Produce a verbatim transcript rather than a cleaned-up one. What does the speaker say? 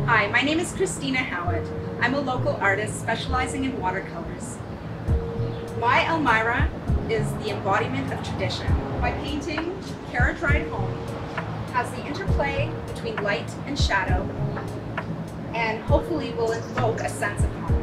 Hi, my name is Kristina Howitt. I'm a local artist specializing in watercolors. My Elmira is the embodiment of tradition. My painting, Carriage Ride Home, has the interplay between light and shadow and hopefully will evoke a sense of home.